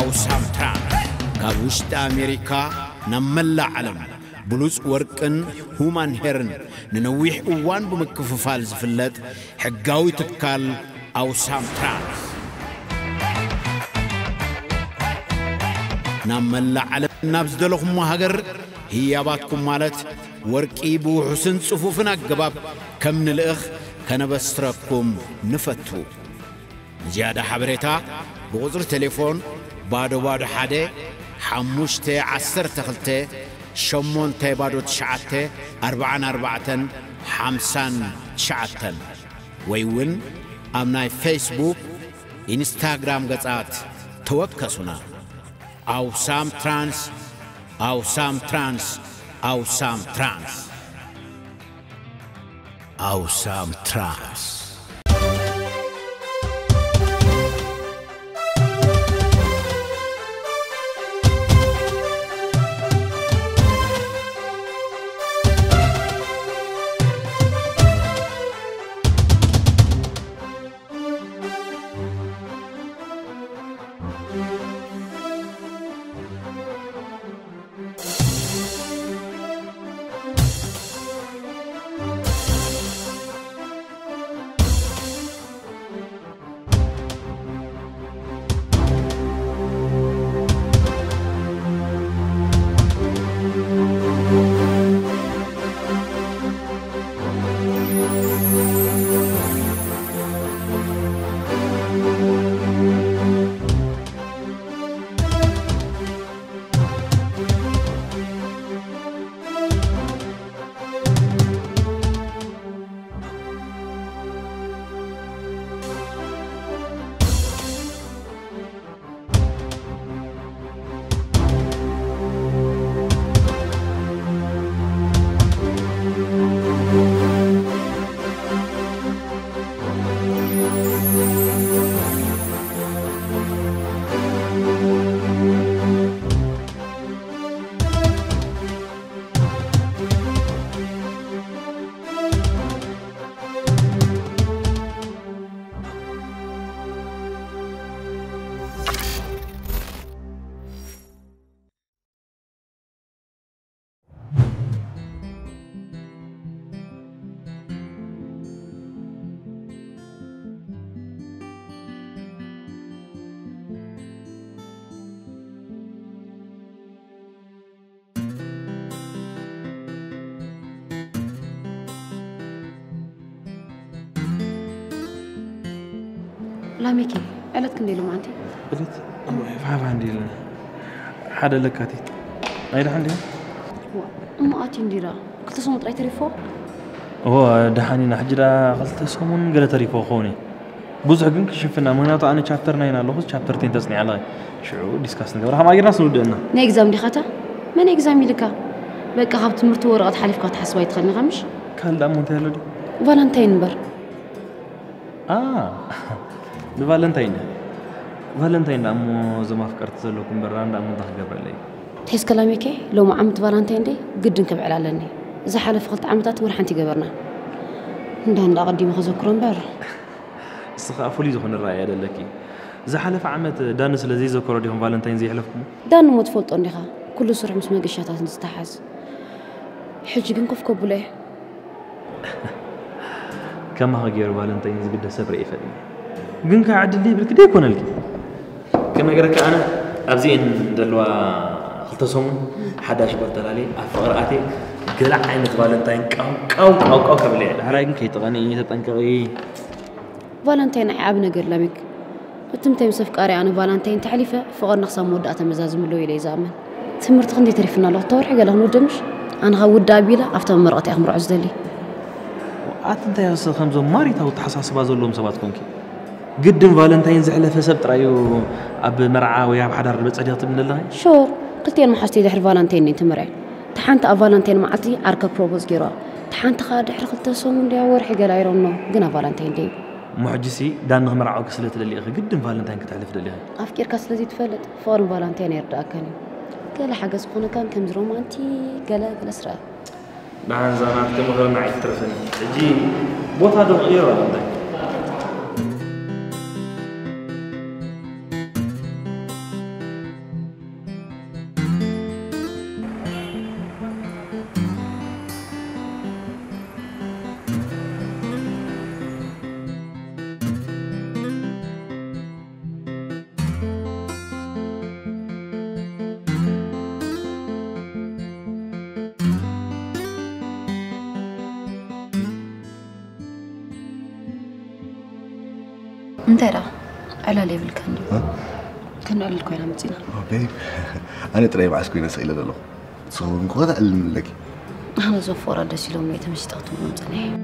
أوسام ترانس كابوشت أمريكا نملا علم بلوز ورقن هومان هيرن ننويح اوان بمكففال زفلت حقاوي تكال أوسام ترانس نملا علم نابز دلوخم هاجر هي باتكم مالت ورقي بو حسن صفوفنا قباب كم من الأخ كان بستركم نفتو زيادة حبريتا بغزر تليفون بادو حادي حموشتي عسر تخلتي شمون تيبادو تشعتي 44 50 ويون أمناي فيسبوك إنستغرام قطعات توكسونا أوسام ترانس أوسام ترانس أوسام ترانس أوسام ترانس لا ميكي قالت كنديلو معنتي قلت فعف عندي حدا لكاتي غير عندي أتي نديرا قلت صوم طري تريفو هو دحاني نحجرا قلت صومون قال تريفو خوني بوزع كنك شفنا مهناطو أنا شابتر 9 الله شابتر 10 تصنيع الله شو ديسكاس نقول ما غير ناس ودنا نيكزام دي خاطر ما نيكزامي لك بقى خابت مرتو ورقه حليفك تحسوا يتخلني غمش كان دامو تهلو دي فالنتين بر فالنتين دامو زما فكرت زلكم بران دامو تخجبر لي تحس كلامي كي لو ما عمت فالنتين دي قد نكب علالني اذا حلف خلت عمتات ولا حنتي جبرنا ندان قديم خذكرون بر استخافوا لي زخن الراي هذا لكي اذا حلف عمت دانس لذي ذكروا ديهم فالنتين زي حلفكم دان مو تفولطون ديخا كل سرعه مس مقشاتات نستحز حج كن كف كبله كما غير فالنتين زي قد سبر يفدي كنك عدل لي بالكدي يكون لك كما غيرك انا ابزين دلوا خلتصوم 11 برتلالي افقراتي قلع عين فالنتين قاو كبلي هراي كنك يتغني تطنقي فالنتين عاب نغير لمك وتمتي مسف قاري انا فالنتين تعليفه فقر نقصام وداته مزازم له يلي زامن تمرت خندي تريفنا الله تورح قال له ندمش انا غود دابيله افتم مرقتي اخمر عزدلي انت يا استاذ خمزه ماريتا وتحساسبا زلهم سبات كونكي قدم فالنتين زحلفه سبت رايو اب مرعا ويا بحدر بصديق من الله شو قلتين ما حستي دحر فالنتين انت مرعي تحنت فالنتين معتي اركب بروبوز غيرا تحنت خا دحر خلتصوم دي ورحي قال ايرونو غنا فالنتين دي معجسي دان مرعا كسلت للي اخي قدم فالنتين كتعلف دلي افكر كسلتي تفلت فور فالنتين يرداكني قال حاجه سخونه كان كم رومانتي قال اسرع بعد زمان كم غير معي ترفني تجي بوت هذا غير ولا انت را على ليفل كان قال لك وين متينا بيب انا ترى معك كويس اسئله له سو نقول اعلم لك انا زفوره دش لهم يتمشي تاخذوا مصنع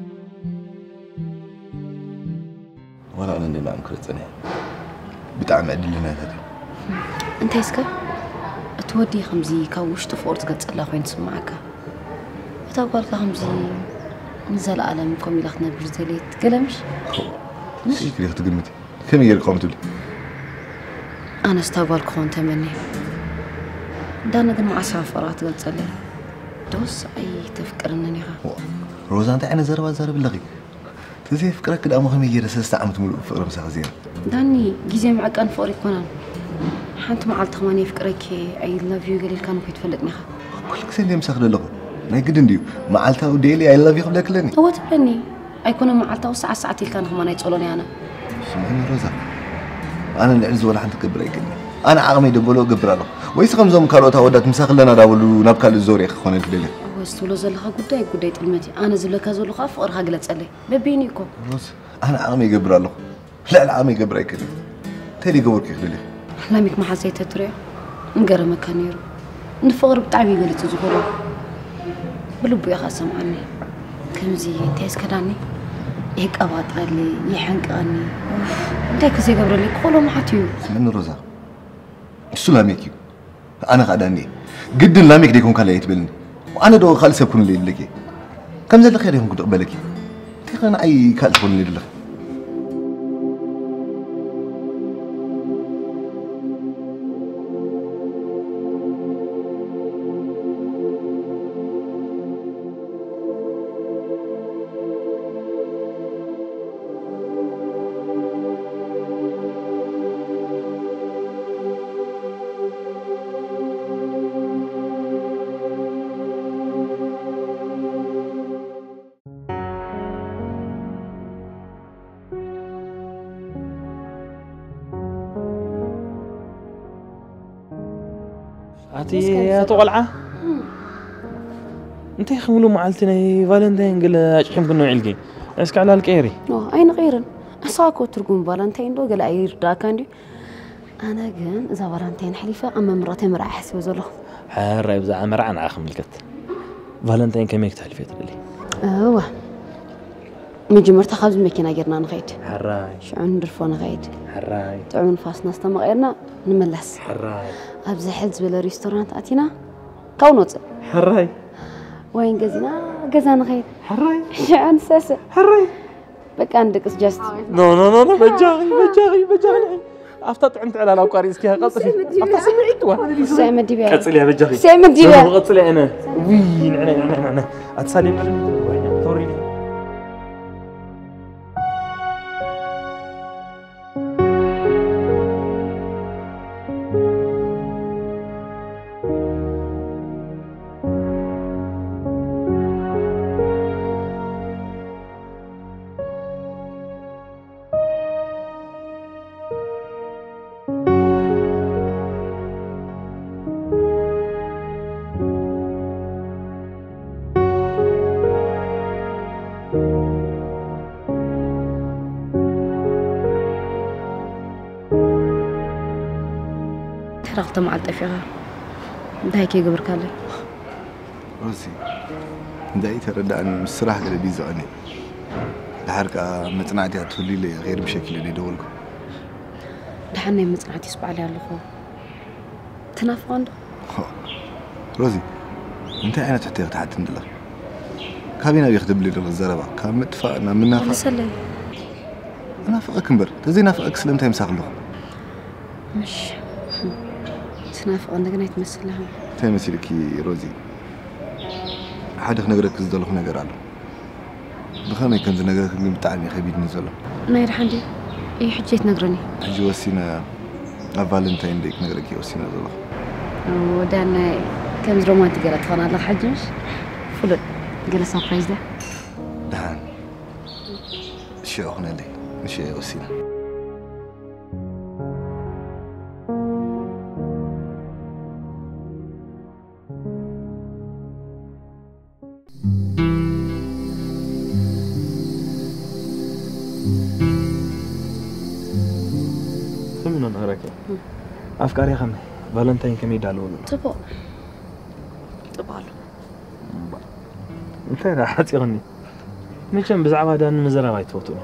ولا انا ما انكر صنع بتعم عدلنا هذا انت يسكر تودي خمزي كوش تفورت قد صلا خوين تسمعك تقول خمزي نزل العالم كم يلخنا برزليت كلامش شي كريت تقمتي كم يرقم تقول انا استقبل كون تمني دانا قد مع سافرات قد صلا دوس اي تفكر انني روزا انت انا زرب لغي تزي فكرك كده ما خمي يرس استعمت ملء فقر مسا زين داني جيزي معك ان فوري كونان حنت معلت خماني فكرك اي لاف يو قليل كانوا يتفلقني كل سنه مسخ له ما يقد نديو معلتها وديلي اي لاف يو قبلك لني هو تبني ايكون معلتها ساعات كان خماني يتصلوني انا سمعني روزا انا نعز ولا حد تكبر يقلني انا عقمي دبلو قبر له ويس خمزهم كاروتا ودات مسخ لنا داولو نبكال الزوري خونه تدلي وستولو زلها قداي طلمتي انا زلك زلو خاف ورها قلصلي ببينيكو روز انا عقمي قبر له لا العقمي قبر يقلني تالي قبرك يخدلي احلامك ما حسيت تريا نقرا مكانيرو نفقر بتعبي قلت زغرو بلبو يا خاصم عني كمزي تيس كداني هيك اباط قالي يحنقاني انت كزي قبر لي قولوا ما حتيو من روزا السلاميكي انا قداني قد لاميك ديكون كان يتبلني وانا دو خالص يكون لي لك كم زل خير يكون قبلك تخنا اي كال تكون لي لك يا طلعة انت يخملوا معلتنا فالنتين قال اشحم كنا علقي اسك على الكيري اين غيرن اساكو ترغم فالنتين دو قال اير داكاندي انا كان اذا فالنتين حليفه اما مراتي مرا احسب زلو حراي بزع مرع انا اخملكت فالنتين كميك تحلفيت لي ايوه مجمرت خبز مكينه غيرنا نغيد حراي شعون درفون غيد حراي تعون فاس ناس تمغيرنا نملس حراي ابز حلز بلا ريستورانت اتينا كونوت حراي وين غزينا غزان غيد حراي شعون ساسه حراي بقى عندك جاست نو بجاغي افتا طعمت على الاوقاريسكي قصفي افتا سمعت وانا سامة ديبيا قصلي يا بجاغي سامة ديبيا قصلي انا وي نعنا اتسالي توريني رغت مع الطفيغة ده كي قبر كالي روزي داي تردى أن مسرح قال بيزو أني الحركة متنعتي هتولي لي غير بشكل اللي دولكم دحني متنعتي سبع لي على الخو تنافقون روزي انت أنا تحتاج تحت ندلك كابينا بيخدم لي الزربة كان متفقنا منا لسلي أنا فقك مبر تزينا فقك سلمت يمسخ له مش تنافق عندك نايت مثل لها تمثلك روزي حدك نقرأ كزدلخ نقرأ له بخاني كنت نقرأ كنت متعني خبيت نزله ناير حندي اي حجيت نقرني حجي وسينا فالنتين ديك نقرأ كي وسينا زله ودانا كم رومانتي قالت فانا الله حجمش فلت قال سربرايز ده دهان شيء أغنى لي مش وسينا أفكاري خمي فالنتين كم يدالو تبو تبالو أنت راح تغني مشان بزعبة دان مزرعة وايد فوتونا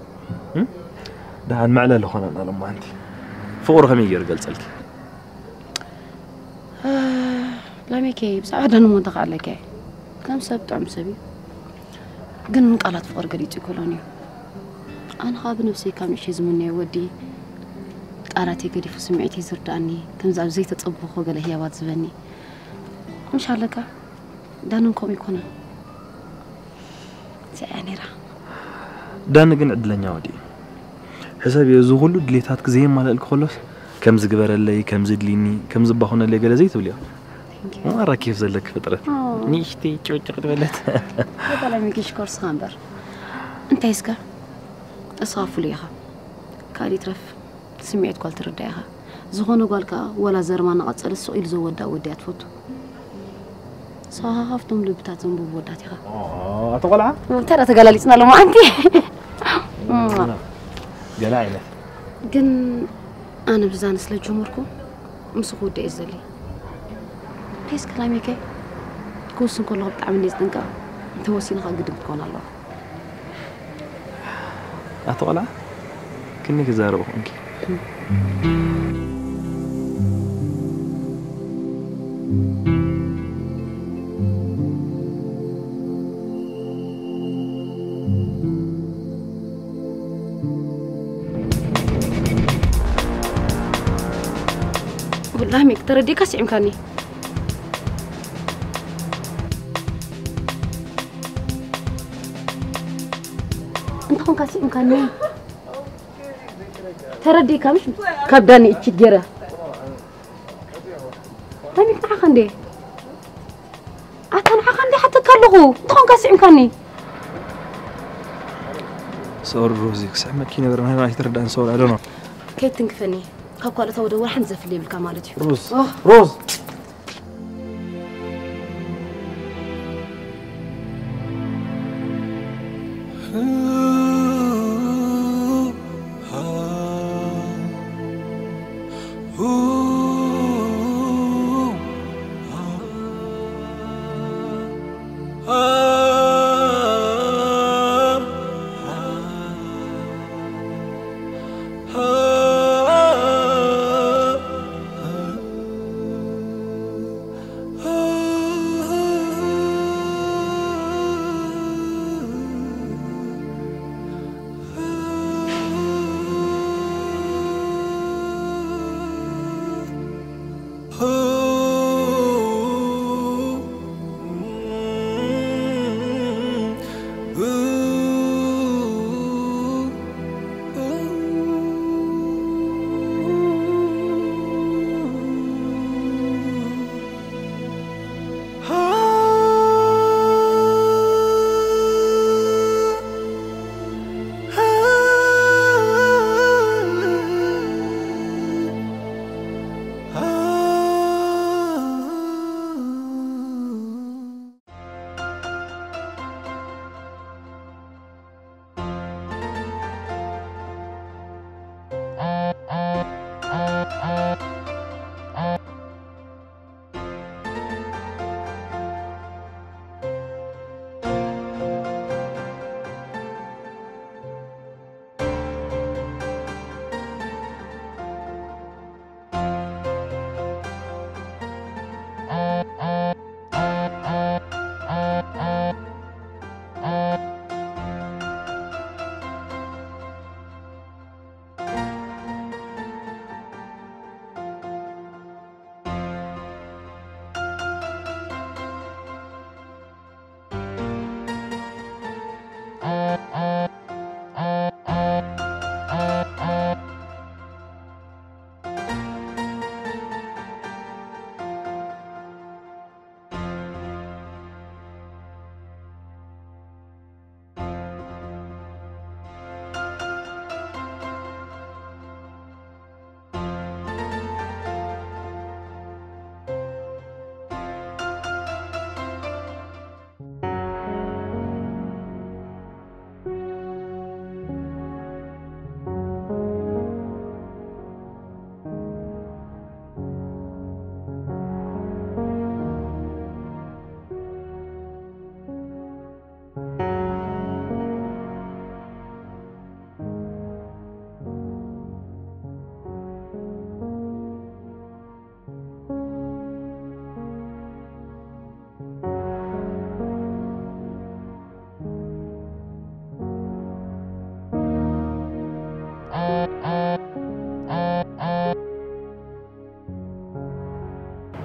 ده المعلى اللي خلنا لما عندي فور خمي يرجع لك لا ميكي بزعبة دان منطقة عليك كم سبت عم سبي قن قالت فقر قريتي كولوني أنا خاب نفسي كم شيء زمني ودي قالتي قدي في سمعتي زرداني كم زعب زيت تطبخ وقال هي وات زبني مش عليك دانكم يكون يعني راه دان قن عدلني ودي حساب يزغلو دليتات زي ما لك خلص كم زقبر لي كم زدليني كم زباخونا اللي قال زيت وليا مرة كيف زلك فطرة نيشتي تشوتك ولت هذا لا ميكيش كورس خامبر انت يسكا اصافوا ليها كالي ترف سمعت قال ترديها زغونو قالك ولا زرما نقصل السؤال زودا ودي اتفوتو صاحفتم لبتاتم بوداتها اتقلع ترى تقلاليتنا لو ما انت قلاعنا كن انا بزان سلا جمهوركم مسخو ودي ازلي ليس كلامي كي كوسن كله بتعمل نيز دنكا انت وسين خا قدم تكون الله اتقلع كني كزاربو انك والله ميك ترى دي كاسي امكاني انت كون كاسي امكاني ترى دي كامش كبداني اتشجره تاني تعخندي اتن عخندي حتى كلغو انت كون كاسي امكاني صور روزيك سحمك كي نبر هنا يتردان صور ادونو كي تنكفني كاكو تو دور حنزف لي بالكمالتي روز روز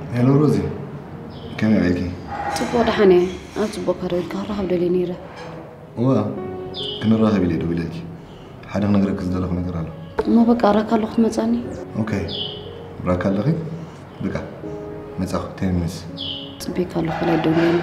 هلو روزي كم عليكي؟ تبغى دحني تبغى كارول كهرب دلي نيرة كنا راهب اللي دوي لك حدا نقرأ كذا لك نقرأ له ما بقى راك الله خمساني اوكي راك الله بقى مسخ تيمس تبيك الله خلا دولين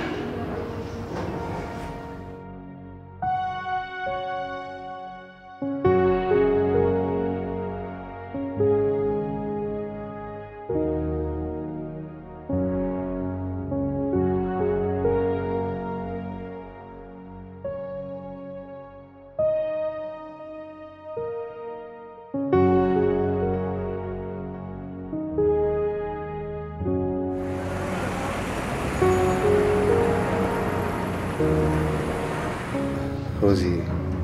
روزي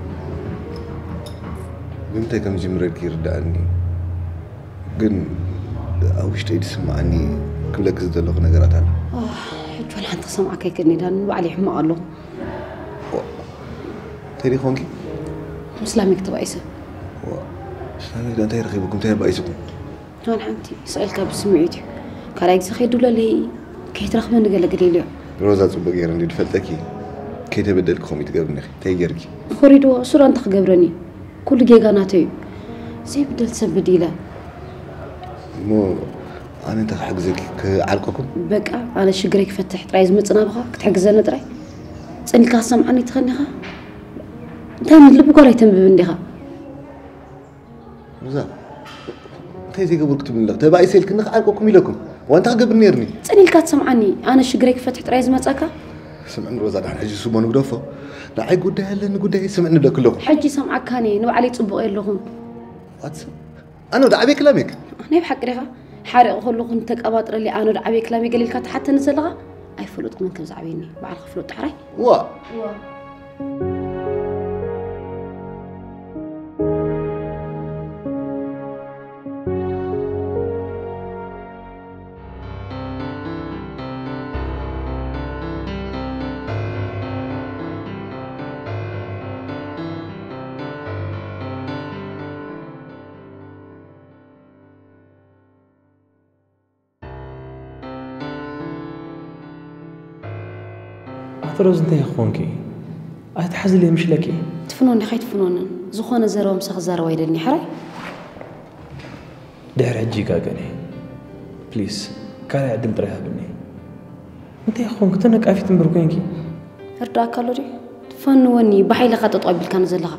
قمت كم جمرك يردعني قن أوش تيجي تسمعني كلك زد له نقرأت عنه حج ولا أنت سمعك كني دان وعلي حما الله تيري خونكي مسلمك تبعيسه سامي ده تيري خيبكم تيري بعيسكم أنا حنتي سألك بسمعتي كلايك سخيدو لي كي ترخب من قال قليل روزا تبغير عندي دفلتكي كي تبدلك خومي تقبرني تيجركي خريدو سورة أنت خجبرني كل جيجا ناتي زي بدل تسبدي له مو أنا أنت حجزك كعلقكم بقى أنا شجرك فتحت رايز متنا بخا كنت حجزنا تراي سألني كاسم عني تخنيها دام اللي بقول يتم بنديها روزا تيجي قبل كتب لك تبعي سيلك إنك علقكم يلكم وأنت قبرني يرني سألني كاسم عني أنا شجرك فتحت رايز متأكا سمعني روزا نحن حجي سوبر نقدفه لا أي قدها لنا قدها سمعنا ده كله حجي سمعك كاني نو علي تصبغ لهم واتس أنا دعبي كلامك أنا بحق ريها حارق خلقن تقباطر اللي أنا دعبي كلامي قليل كات حتى نزلها أي فلوت منكم زعبيني بعرف فلوت حراي وا روز انت يا اخوانكي اتحز لي مش لكي تفنوني خيت فنونن زخونه زرو مسخ زرو ويدني حراي دهر حجي كاغني بليز كان عدم طريها بني انت يا اخوانك تنك افي تمبركينكي هردا كالوري تفنوني بحيل خط طوبل كان زلها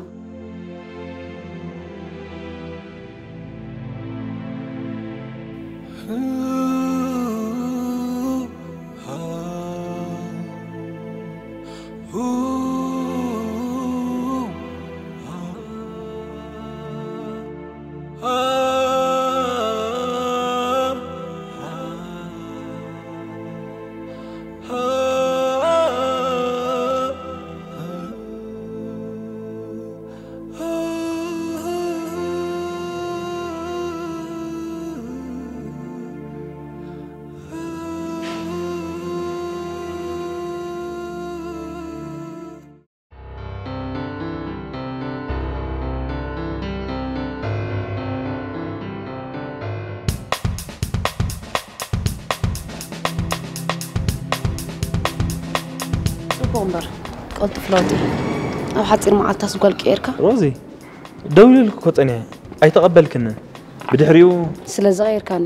بومبر قلت فلوتي أو حتصير مع التاس قال كيركا روزي دولي لك كوتني أي تقبلكنا بدحريو سلازا غير كاني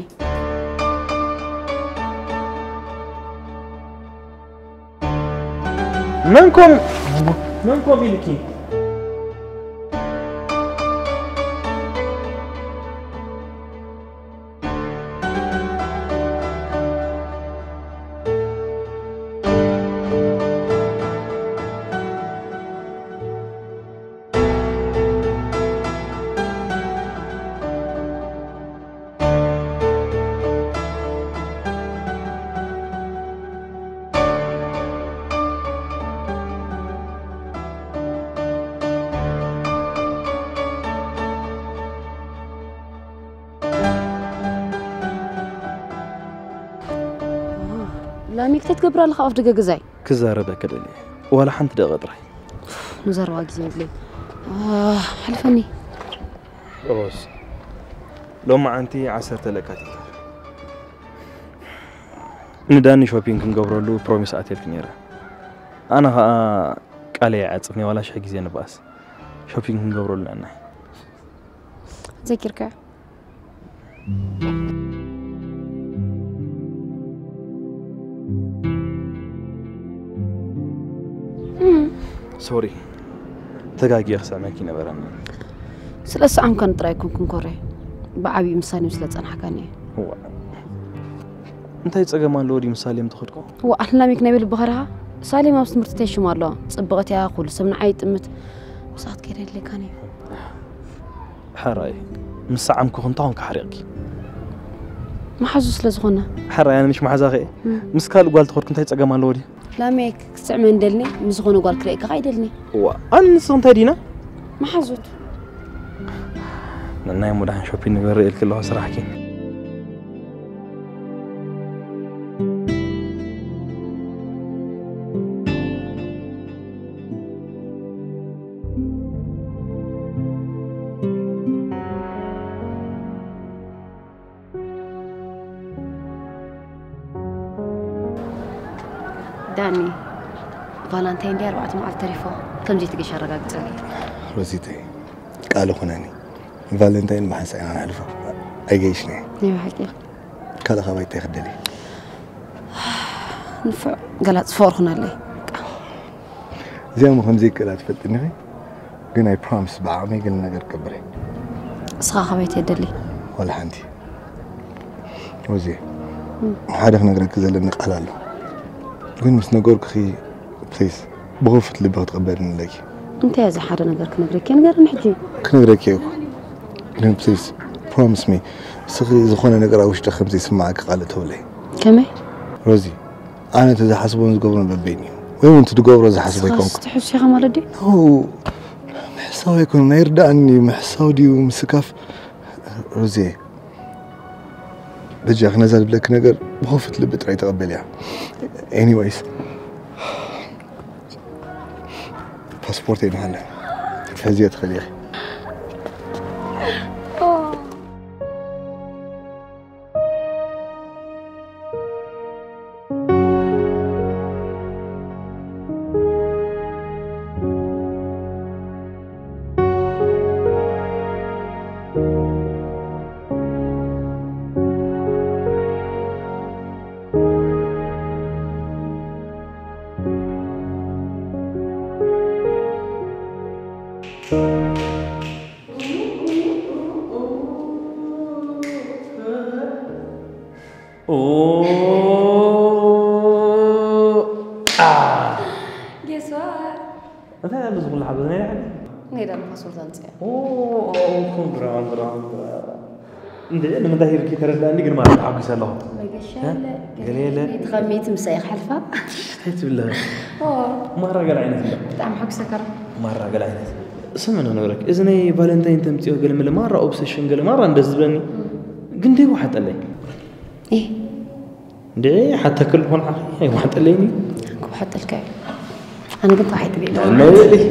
منكم إلكي لا ميك تتكبر لك أوف دقيقة زي كزارة كدلي ولا حنت دقدري نزار واجزين لي حلفني روز لو ما أنتي عسرت لك نداني شوبينج نقبرلو بروميس اتيت كنيره انا قالي عصفني ولا شي غزي نباس شوبينج نقبرلو لنا ذكرك سوري تغاغي خصامك نبرنا سلاسة عم كان طرايكم كنكوري بعبي مساني وسلا صنحكاني هو انت يصقمان لودي مسالم تخدكو هو احلامك نبيل بخرها سالي ما بسمرتي شو مالو صبغت يا كل سمن عيطمت وساعت كده اللي كاني حراي مسعمكو كنتاون كحريقي ما حزوس لزغنا حراي انا مش محزاخي مسكال قال تخدكم انت يصقمان لودي لا ميك استعمل دلني مزغونو قال كريك قايدلني هو انس انت دينا ما حزوت لأنه مدهن شوبينج غير الكل صراحة داني فالنتين دي 4 مع التليفون كم جيت تقش رقاقت لي روزيتي قالوا خناني فالنتين ما حسينا نعرفه ايجيشني ايوه حقيقة كذا خويتي خدلي نفع قالت فور هنا لي زي ما هم زي كذا تفتني قلنا اي بروميس بعمي قلنا غير كبري صخا خويتي دلي ولا عندي روزي هذا نقرك زلنا قلالو قل مس نقولك خي بليز بغرفة اللي بتقبلني لك انت يا زي حدا نقرك نقرك نقر نحكي كنقرك ياكو قل بليز بروميس مي سخي زخونا نقرا وش تخمسي سمعك قالته لي كمي روزي انا تحسبون تقبلون ببيني وين انت تقبروا زي حسبكم تحس شي خمالدي هو محساو يكون ما يردعني محساودي ومسكاف روزي بجي اخ نزل بلك نقر بخوفة لبت راي تقبليها anyways باسبورتي معنا فهزيت خليخي Guess what? هذا لازم ولا حاجة يعني نيدا الباسورد انت برا ندير انا مداير كي ترداني قال ما حق يسالهم قليله تخميت مسيخ حلفه حيت بالله مره قال عينك بتاع حق سكر مره قال عينك سمعنا نورك اذني فالنتين تمتيو قال من مره اوبسيشن قال مره اندزبني قندي واحد قال لي ايه دي حتى كل هون اخي واحد قال لي حتى الكاي انا قلت واحد لا لي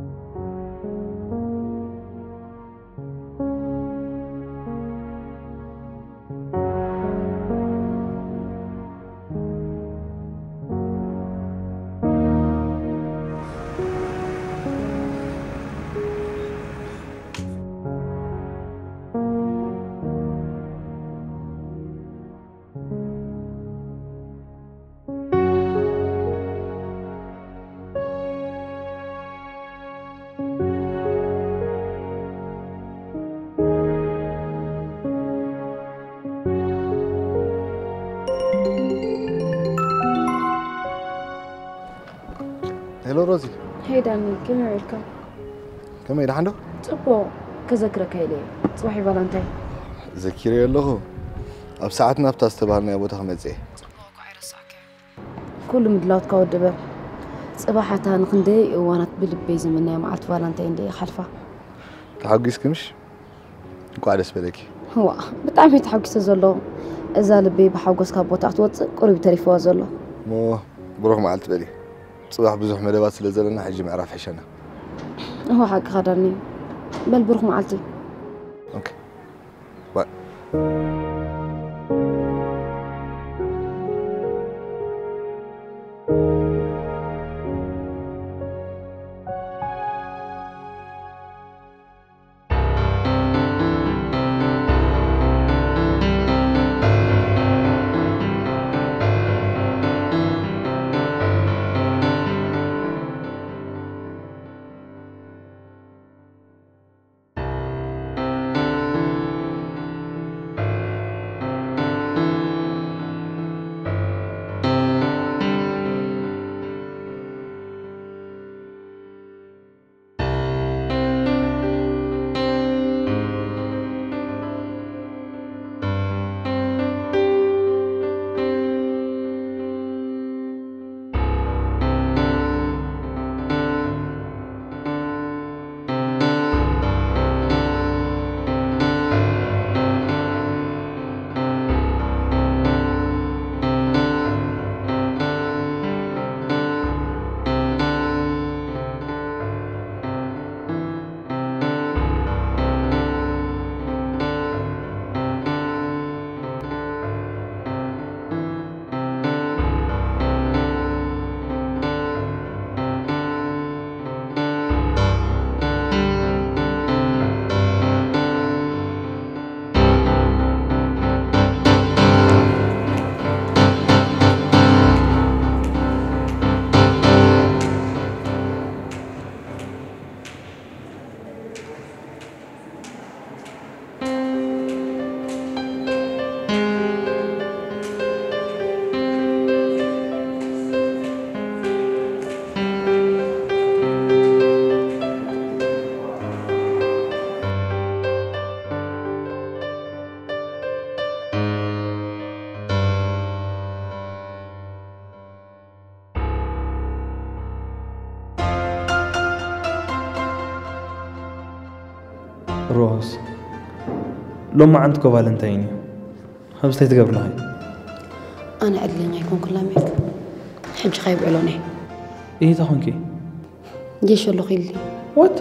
هلو روزي هي داني كم يعيلكم كم يدا عنده صبو كذكرك هيلي صباحي فالنتين ذكري له اب ساعتنا بتستبارنا يا بوتا خمزي كل مدلات كودبه صباحتها نخندي وانا بلبي زمننا معلت فالنتين دي خلفه تحقيس كمش قاعدس بدك هو بتعرفي تحقيس زلو اذا لبي بحوقس كابوتا توصل قرب تليفون زلو مو بروح معلت بالي صباح بزح مدبات سلازلنا حجي معرف حشنا هو حق خدرني بل بروح معلتي اوكي باي روز لما عندك فالنتيني خمسة تقبل هاي أنا أدلي ما يكون كلامك حج خايب علوني إيه تخونكي جيش اللي خيلي وات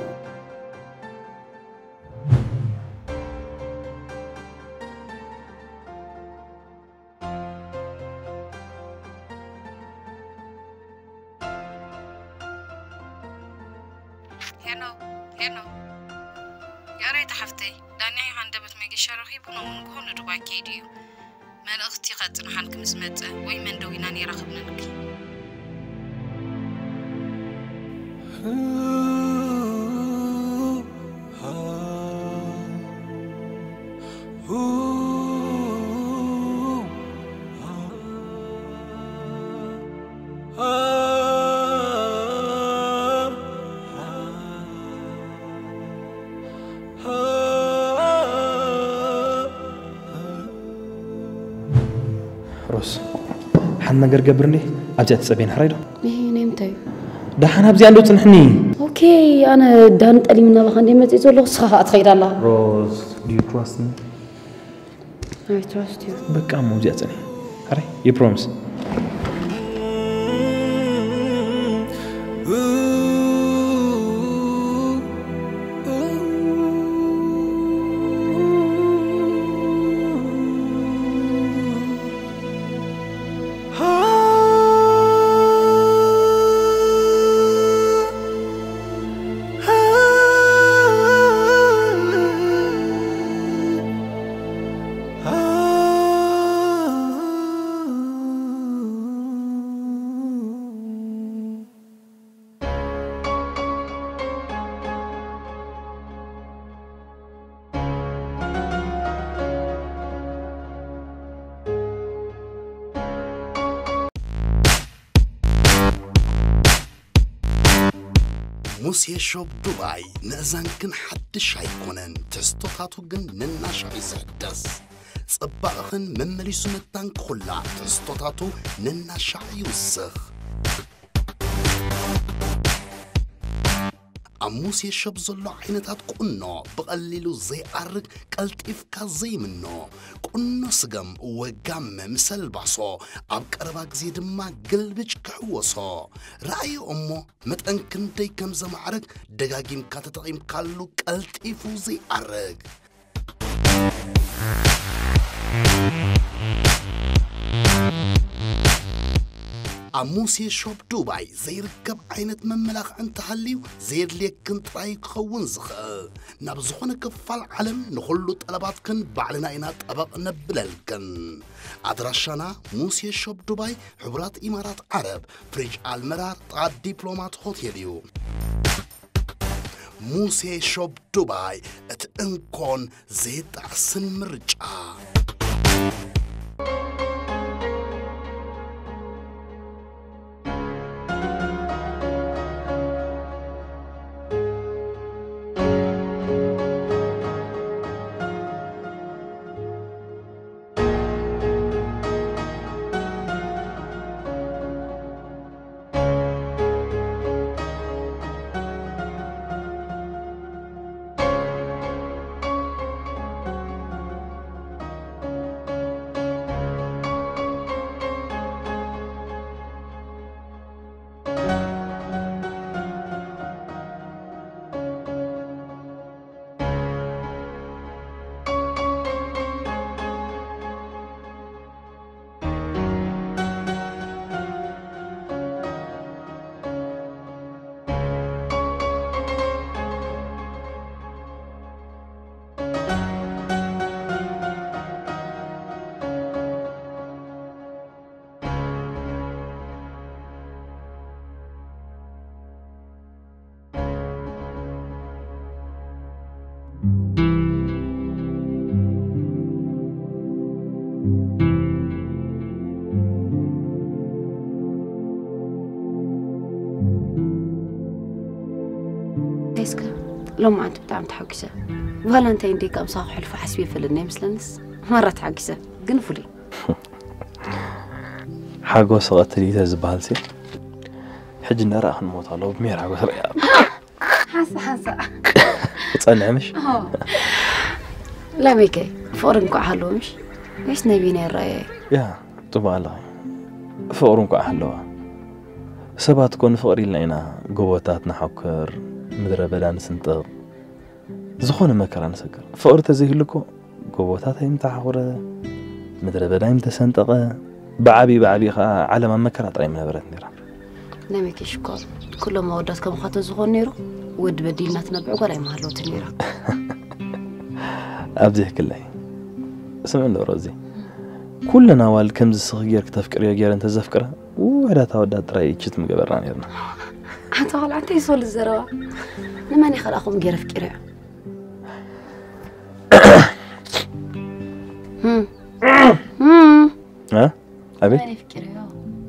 هنو يا ريت حفتي داني عندبت ميجي شرخي بنو من كل دبي كيديو من أختي قد نحنك مسمت وي من دويناني رخبنا نكي روس حنا نقر قبرني أجت سبين حريدو إيه نمتي ده حنا بزي عنده تنحني أوكي أنا دانت ألي من الله خندي ما تيزول له صح أتخيل الله روز do you trust me I trust you بقى مو جاتني هري you promise موسى شوب دبي نأذن كن حدش هيكونن تستطاعتو جن نناش عيسدس صباخن ممليسو متان كلا تستطاعتو نناش عيوسخ موسى شوب زلو عينتات قنو بقليلو زي عرق قلطيف كزي منو قنو سقم وقام مسل باسو اب قربا غزي دما قلبج كحوسو رأي امو متأنكن دي كم زمعرق دقاقيم كاتتقيم كالو قلطيفو زي عرق موسى شوب دبي زي ركب عينة مملاخ انت حليو زير ليك كنت راي خون زخ نبزخون كفال علم نخلو طلباتكن بعلنا اينا طبق نبللكن ادراشانا موسى شوب دبي حبرات امارات عرب فريج المرار طاب دبلومات هوتيليو موسى شوب دبي اتنكون زيت عسن مرجع لو ما أنت بتعمل تحكسه فالنتين دي كم صاح حلف حسبي في النيمس لنس مرة تحكسه قنفلي حاجة صغت لي تزبالتي حج نرى هنموت الله بمير حاجة رياض حاسة تصنع مش لا ميكي فورن كو حلو مش ايش نبينا الرأي يا طبعا الله فقرن كو حلو سبات كون فقري لنا قوتات نحكر مدرة بدان سنطق زخون مكران سكر فقر تزيهلكو قوتات يمتحورة مدرة بدان يمتسنطق بعبي على ما مكرات رأي من برات نيرا لا ميكي شكر كل ما ودات كم خاطر زخون نيرو ود بديلنا تنبعو قال ما هلو تنيرا أبديه كله سمعنا له رازي كلنا وال كمز صغير كتفكر يا جير انت زفكره وعدا تودات راي جت مقبرنا نيرنا حتى قال انت يسول الزروا لما ني خلاكم غير فكره ها ابي ماني فكره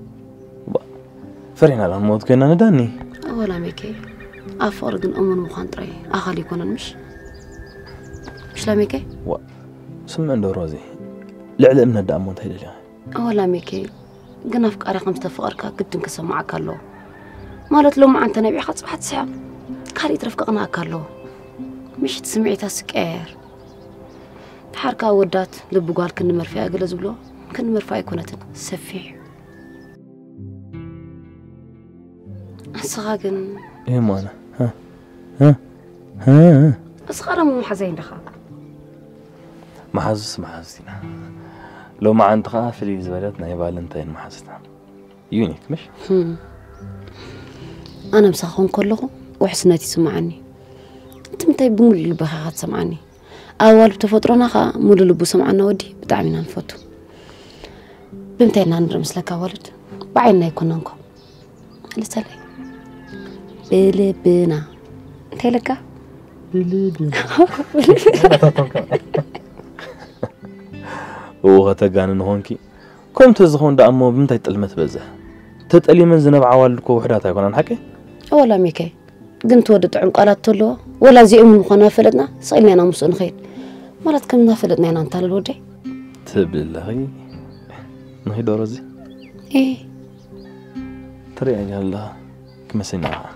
فرينا الموت كنا نداني ولا ميكي افرض امن مخانطري اخلي يكون مش لا ميكي سمعنا له رازي لعل من الدعم وانت هيدا ولا ميكي قنا في قاري خمسة فقرك قد نكسمعك الله مالت لو ما أنت نبي خاص واحد ساعة كاري ترفقنا كله مش تسمعي تسكير حركة ودات لب قال كن مرفيع قل زبلو كن مرفيع كنت سفيع أصغاقن إيه مانا ها أصغر مو حزين دخل محزنا لو ما عند غافل زبالتنا يا فالنتين محزنا يونيك مش أنا مسخون كلهم وحسناتي سمعني أنت متى بمول اللي بخاخات سمعني أول بتفطرنا خا مول اللي بسمعنا ودي بتعمينا نفوتو بمتينا نرمس لك ولد بعيننا يكون نكو لسه لي بلبنا انت لك بلبنا وغتقان هونكي كم تزخون دا أمو بمتى يتلمت بزه تتقلي من زنب عوالكو وحداتها يكون حكي ولا ميكي قمت ودت عمقالات تلو ولا زي أم مخنا فلتنا صيلنا أنا مسؤول خير مرات كم نافلتنا أنا أنت للودي تبل الله نهي دورزي إيه ترى يعني الله كما سيناها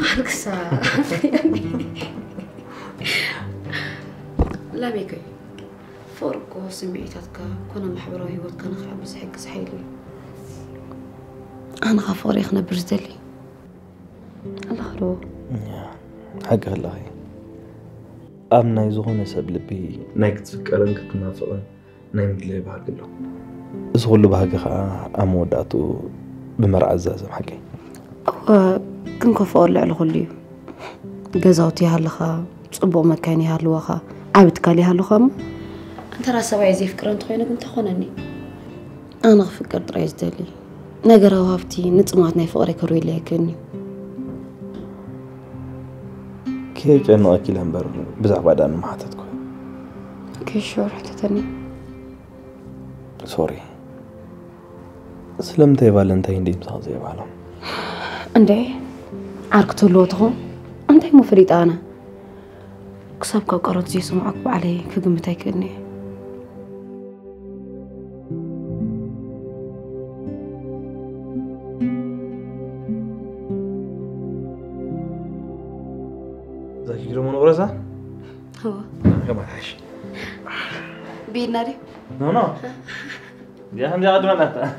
ألكسا لا بيكي فرقو سمعيتاتك كنا محبرو هيوت كان خابز حق حيلي أنا غفوري خنا برزدلي الله خلو حق الله أمنا يزغون سب لبي نايك تفكرن كتنافقن نايم بلي بحق له أسغل بحق أموداتو بمرع الزازم حقي كنكو فور لعلو خليو جزاوتي هالخا صبو مكاني هالوخا عبد كالي هالوخا أنت راسا وعزي فكران تخوينك انت خونني أنا فكر طريز دالي نقرا وهافتي نتماتنا يفقري كروي ليكني كيف أنه أكل همبر بزع بعد أنا ما حتتكوي كيف شو رحت تاني سوري سلمتي فالنتين دي مصازي بعلم عندي عاركتو اللوتغو عندي مفريد أنا كسابك وقرات زي سمعك بعلي في قمتي كني زاكي كرمون ورزة؟ هو كما تعيش بيناري نو يا هم جاء دمنا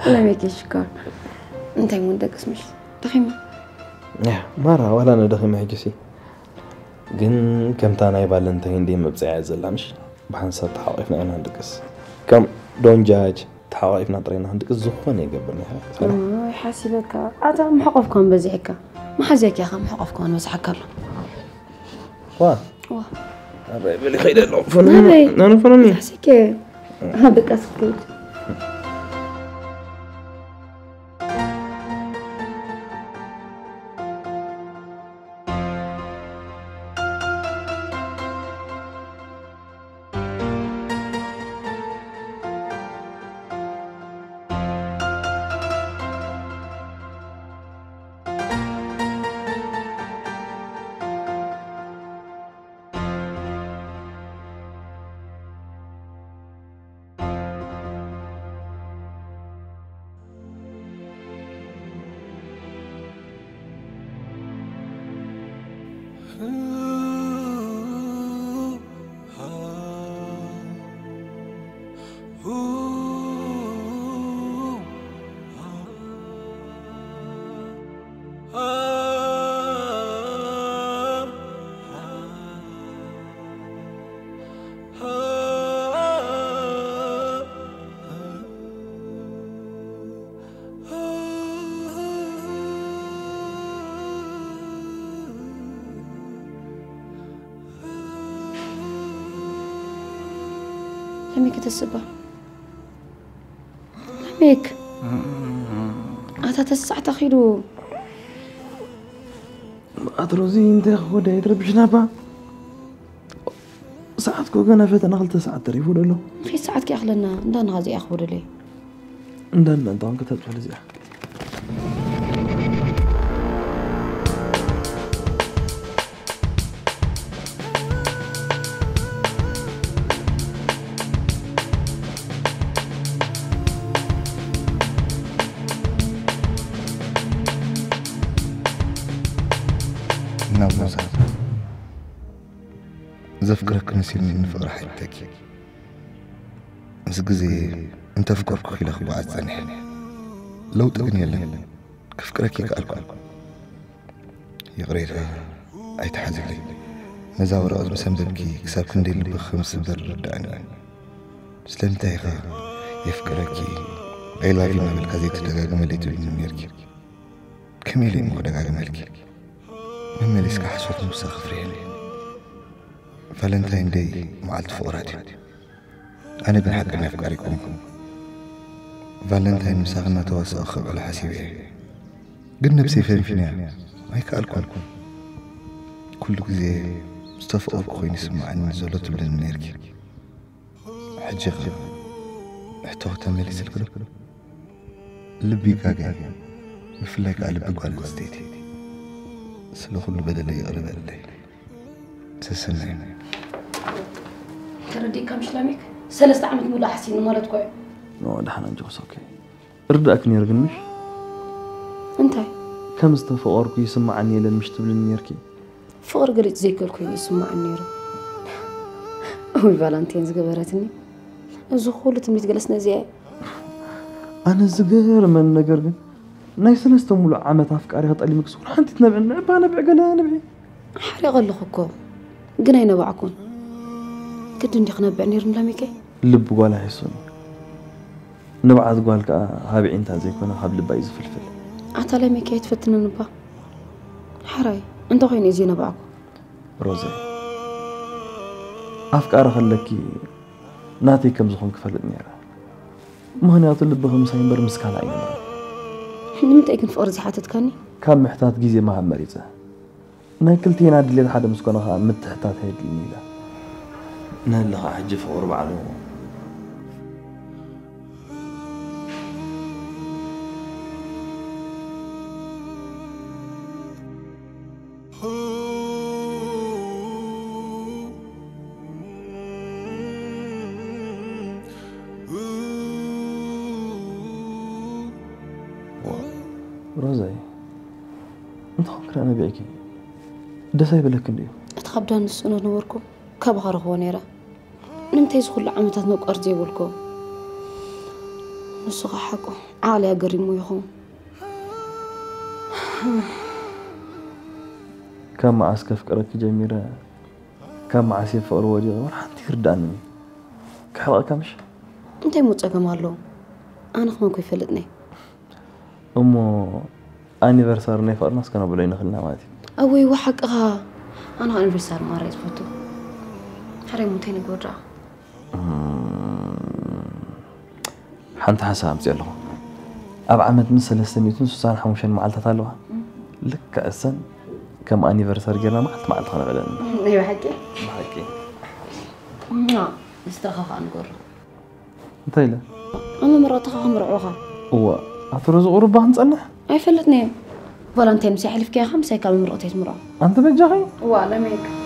لا ميكي شكر انت من دقس مش دخيمة يا مرة ولا أنا دخيمة هجسي جن كم تانا يبال انت هندي مبزع زلا مش بحنسب تحاويفنا أنا هندقس كم دون جاج تحاويفنا طرينا هندقس زخون يقبلني حاسبك أتا محقفكم بزيحك ما حزيك يا أخي محقفكم بس حكر واه أبي بلي خير له نبي. أنا فناني حسيك هذا أسكت لميك تسبه لميك أتا تسعة تخيلو أدروزي أنت خود يدرب جنابا ساعات كوجنا فت أنا غلط ساعات تريفو له في ساعات كي أخلنا ندان غازي أخبر لي ندان أنت كتبت على زيح نعم موسى زفكرك نسيني نفقر حياتك زي انت فكرك خيل اخو بعد زنح لو تغني يلا كفكرك يقالكم يا غرير اي تحزق لي مزاور از مسنبكي كساب كندي بخمس بر دعني سلمت يا غير يفكرك اي لاف يو نعمل كازي تدغاغم اللي تبني ميركي كميلي مو دغاغم ملكي مما ليسك حشوت موسى خفرين فالنتاين داي معلت فوراتي أنا بنحق أن أفكاركم فالنتاين مساغنا تواصل أخذ على حسيبي قلنا بسيفين فينا هيك قالكم كل زي مصطفى أرقوين يسمع عن نزولته بالنيركي حجة احتوه تملي سلكلو لبي كاقا مفلاك على لبي قال قصديتي سلو كل بدل يقرب الليل تسمعين تردي كم شلامك سلسة عمت مولا حسين مالت كوي نو دحنا نجوز اوكي ردأك نيرغنش انتي كم استفقرك يسمع عني لن مش تبل نيركي فقر قريت زي كل كوي يسمع النيرو اوي فالنتين زقبرتني الزخولة تمليت جلسنا زي أنا زقير من نقرقن ناي سلسة مولا عمت أفكاري هطالي مكسور حانتي تنبعنا بانبع قلا نبعي حري غلخكو قناينا بعكم كدو ندي خنبع نير ملاميكي لب قوالا حيسوني نبعث قوالك هابي انتا زي كونا هاب لبا يزفلفل عطالي ميكي يتفتنا نبا حراي انتو خيني زينا بعكم روزي أفكار خلكي ناتي كم زخون كفلت نيرا مهنيات اللب خمسين بر مسكال عينا نمت ايكن فقر زي حاتتكاني كان محتاج جيزي ما هم مريضة ناكلتين عاد اللي حدا مسكونها متحتات هيد الميلة نالها حج فقر بعده روزاي انت فكر انا بيكي دساي بلك نديو اتخبدان السنة نوركم كبهر هو نيرا نمتي يزخل عمتات نوك أرضي يقولكم نسخة حقه عالي أقري مو يخون كم عسكر فكرك جميلة كم عسير فقر وجه وراح ترداني كحلقة كمش أنت يموت أكمل أنا خمنكوا يفلتني أمو أنيفرسار نفر ناس كانوا بلين خلنا ماتي أوي وحقها أنا أنيفرسار ما رأيت فوتو حري متين يقول حنت حسام زيلو أب عمد من 365 حموشين معلتها لها لك أسن كم أنيفرسار جينا معلت خنا بلن أيوة حكي حكي استرخف عن قر تايلا أما مرة تخاف مرعوها هو أترز غربة هنصنع أي فلتني فالنتين مسيح لي في كيها 5 كلام مرة تيس مرة أنت بتجاهي ولا ميك